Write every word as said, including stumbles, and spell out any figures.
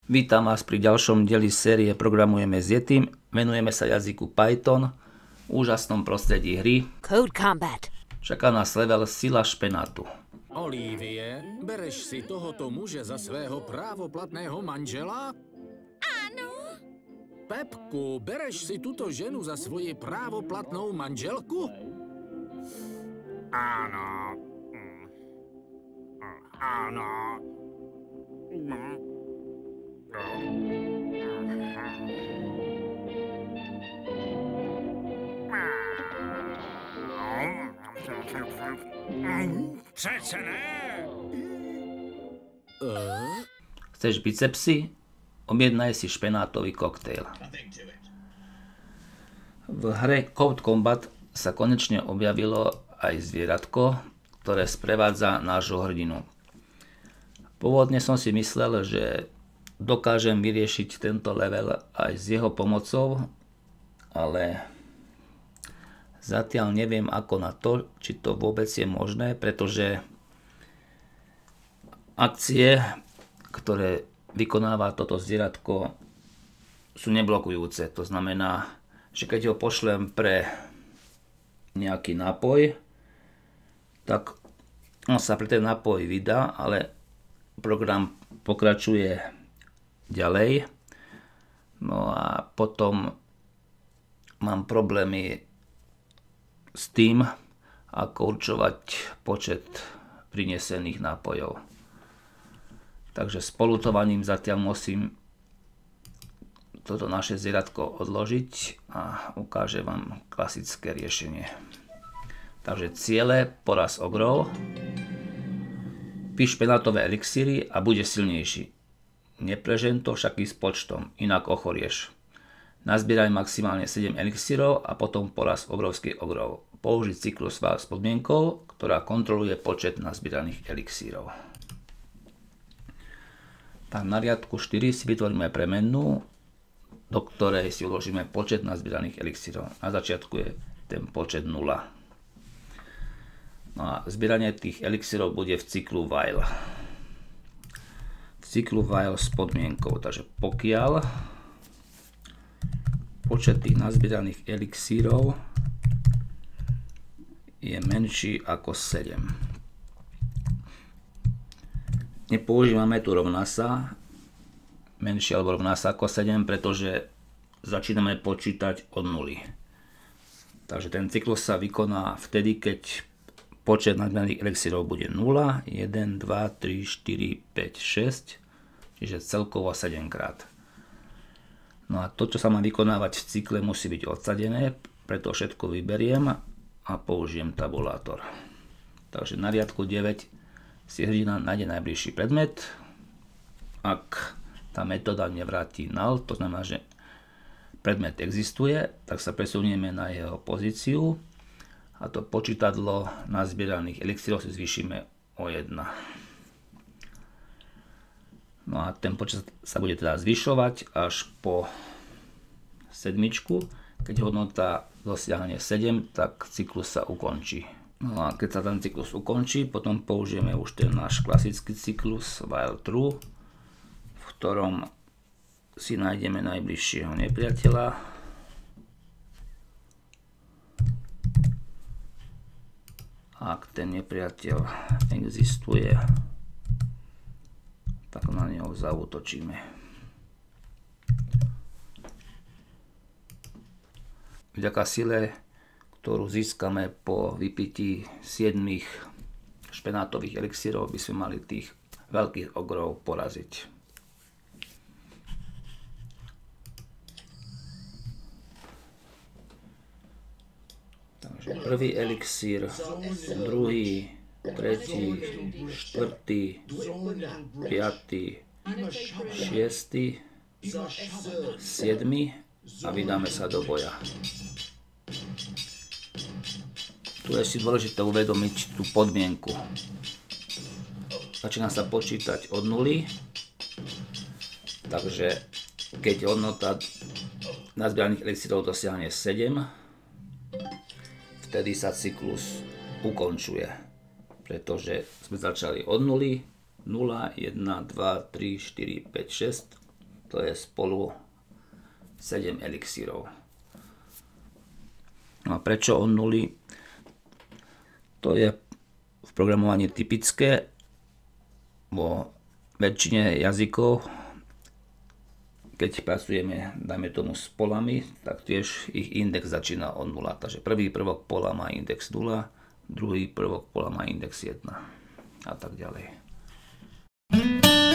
Vítam vás pri ďalšom dieli série Programujeme s Yetim. Venujeme sa jazyku Python, úžasnom prostredí hry. Code Combat. Čaká nás level Sila špenátu. Olivie, bereš si tohoto muže za svého právoplatného manžela? Áno. Pepku, bereš si túto ženu za svoje právoplatnou manželku? Áno. Áno. Přece ne. Chceš bicepsy? Objednaj si špenátový koktejl. V hre Code Combat sa konečne objavilo aj zvieratko, ktoré sprevádza nášho hrdinu. Pôvodne som si myslel, že dokážem vyriešiť tento level aj s jeho pomocou, ale zatiaľ neviem ako na to, či to vôbec je možné, pretože akcie, ktoré vykonáva toto zvieratko, sú neblokujúce. To znamená, že keď ho pošlem pre nejaký nápoj, tak on sa pre ten nápoj vydá, ale program pokračuje ďalej. No a potom mám problémy s tým, ako určovať počet prinesených nápojov. Takže s poľutovaním zatiaľ musím toto naše zvieratko odložiť a ukážem vám klasické riešenie. Takže ciele, poraz ogrov, píš špenátové elixíry a bude silnejší. Neprežen to však i s počtom, inak ochorieš. Nazbieraj maximálne sedem elixírov a potom poraz obrovských ogrov. Použiť cyklus file s podmienkou, ktorá kontroluje počet nazbieraných elixírov. Tak na riadku štyri si vytvoríme premennú, do ktorej si uložíme počet nazbieraných elixírov. Na začiatku je ten počet nula. No a zbieranie tých elixírov bude v cyklu while. V cyklu while s podmienkou, takže pokiaľ počet tých nazbieraných elixírov je menší ako sedem. Nepoužívame tu rovná sa, menšie alebo rovná sa ako sedem, pretože začíname počítať od nuly. Takže ten cyklus sa vykoná vtedy, keď počet nazbieraných elixírov bude nula, jeden, dva, tri, štyri, päť, šesť, čiže celkovo sedem krát. No a to, čo sa má vykonávať v cykle, musí byť odsadené, preto všetko vyberiem a použijem tabulátor. Takže na riadku deväť si hrdina nájde najbližší predmet. Ak tá metóda nevráti null, to znamená, že predmet existuje, tak sa presunieme na jeho pozíciu a to počítadlo nazbieraných elixírov si zvýšime o jeden. No a ten počet sa bude teda zvyšovať až po sedmičku. Keď hodnota dosiahne sedem, tak cyklus sa ukončí. No a keď sa ten cyklus ukončí, potom použijeme už ten náš klasický cyklus while true, v ktorom si nájdeme najbližšieho nepriateľa. Ak ten nepriateľ existuje, tak na neho zaútočíme. Vďaka sile, ktorú získame po vypití siedmich špenátových elixírov, by sme mali tých veľkých ogrov poraziť. Takže prvý elixír, druhý, tretí, štvrtý, piatý, šiestý, siedmy a vydáme sa do boja. Tu je si dôležité uvedomiť tú podmienku. Začína sa počítať od nuly, takže keď hodnota nazbieraných elixírov dosiahne sedem, vtedy sa cyklus ukončuje, pretože sme začali od nuly, nula, jeden, dva, tri, štyri, päť, šesť, to je spolu sedem elixírov. No a prečo od nuly? To je v programovaní typické. Vo väčšine jazykov, keď pracujeme, dajme tomu s polami, tak tiež ich index začína od nula. Takže prvý prvok pola má index nula, druhý prvok pola má index jedna a tak ďalej.